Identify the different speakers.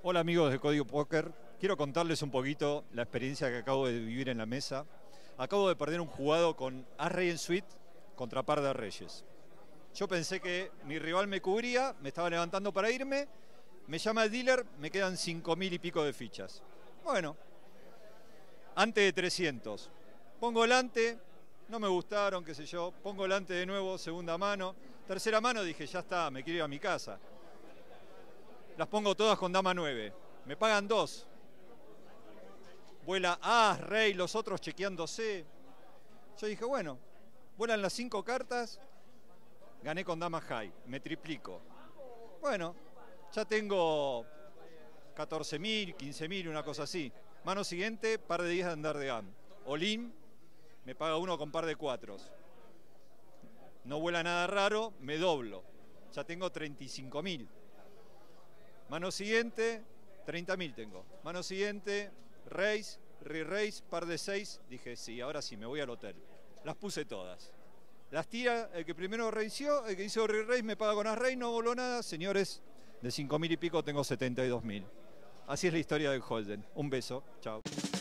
Speaker 1: Hola amigos de Código Póker, quiero contarles un poquito la experiencia que acabo de vivir en la mesa. Acabo de perder un jugado con As-Rey en suite contra par de reyes. Yo pensé que mi rival me cubría, me estaba levantando para irme, me llama el dealer, me quedan 5.000 y pico de fichas. Bueno, ante de 300. Pongo el ante, no me gustaron, qué sé yo, pongo el ante de nuevo, segunda mano. Tercera mano dije, ya está, me quiero ir a mi casa. Las pongo todas con dama 9. Me pagan 2. Vuela As, Rey, los otros chequeándose. Yo dije, bueno, vuelan las 5 cartas, gané con dama high, me triplico. Bueno, ya tengo 14.000, 15.000, una cosa así. Mano siguiente, par de 10 de andar de GAM. All-in, me paga uno con par de 4. No vuela nada raro, me doblo. Ya tengo 35.000. Mano siguiente, 30.000 tengo. Mano siguiente, raise, re-raise, par de 6. Dije, sí, ahora sí, me voy al hotel. Las puse todas. Las tira, el que primero reició, el que hizo re-raise me paga con as-rey, no voló nada. Señores, de 5.000 y pico tengo 72.000. Así es la historia del Holden. Un beso, chao.